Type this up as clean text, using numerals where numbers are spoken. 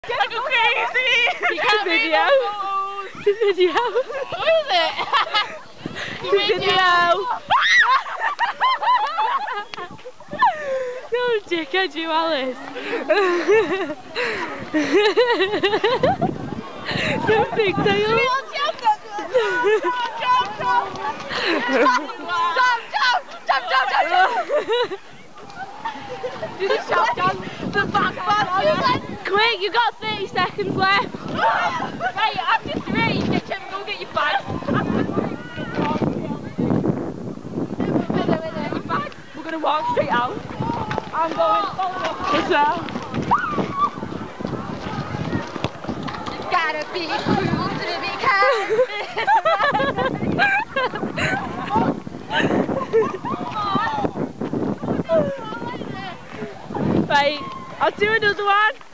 Like a crazy! It's a video. It's a video. What is it? It's a video. No dickhead, you Alice. No pigtail. Do the shot dance. The back band. Quick, you've got 30 seconds left. Right, after 3, get Kim, go get your bag. We're going to walk straight out. I'm going as well. You gotta be cool to be kind. Right, I'll do another one.